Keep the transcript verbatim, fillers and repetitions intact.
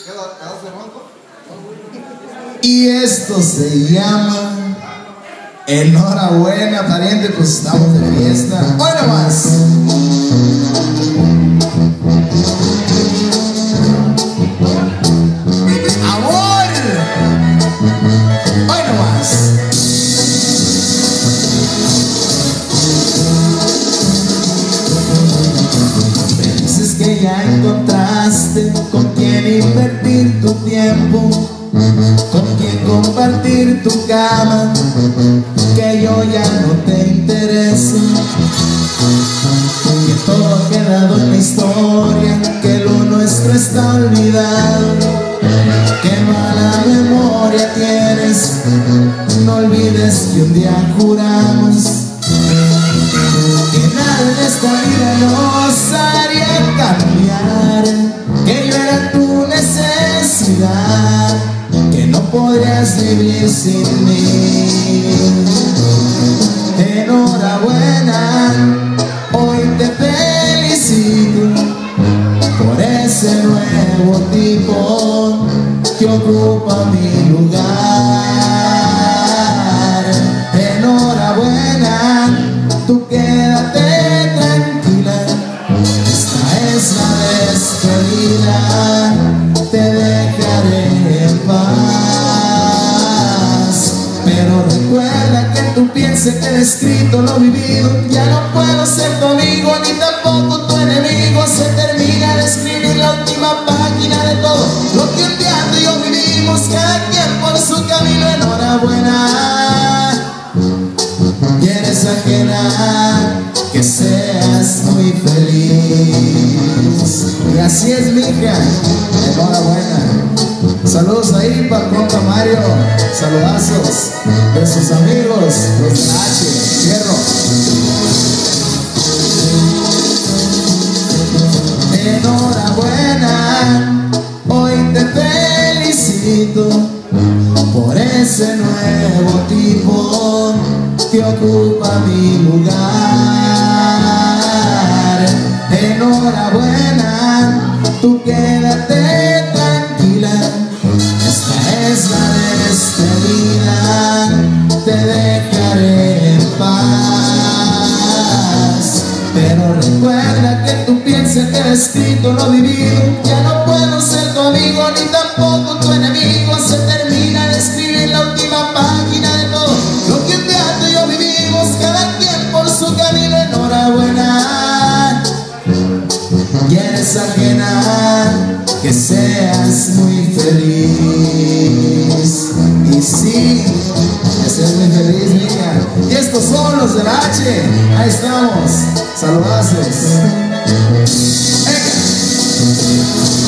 Y esto se llama Enhorabuena, pariente, pues estamos de fiesta. Hoy nomás. Amor. Hoy nomás. Dices que ya encontraste con quien invertir tu tiempo, con quien compartir tu cama, que yo ya no te intereso, que todo ha quedado en la historia, que lo nuestro está olvidado, que mala memoria tienes. No olvides que un día juramos que nada en esta vida nos haría cambiar, que yo era tu necesidad, que no podrías vivir sin mí. Enhorabuena, hoy te felicito por ese nuevo tipo que ocupa mi lugar. Enhorabuena, tú quédate tranquila, esta es la despedida, te dejaré en paz. Pero recuerda que tú pienses que he escrito lo vivido, ya no puedo ser tu amigo ni tampoco tu enemigo. Se termina de escribir la última página de todo lo que un día tú y yo vivimos, cada quien por su camino. Enhorabuena, y eres ajena, que seas muy feliz. Y así es, mija. Enhorabuena. Saludos ahí para el compa Mario. Saludazos de sus amigos, los de la H. Fierro. Enhorabuena, hoy te felicito por ese nuevo tipo que ocupa mi lugar. Enhorabuena, tú quédate tranquila, esta es la despedida, te dejaré en paz. Pero recuerda que tú piensas que he escrito lo vivido, ya no puedo ser tu amigo ni tampoco tu enemigo. Se termina de escribir la última página de todo lo que un día tú y yo vivimos, cada quien por su camino. Enhorabuena, y eres ajena, que seas muy feliz. Y sí, que seas muy feliz, mija. Y estos son los de la H. Ahí estamos. Saludazos. Venga.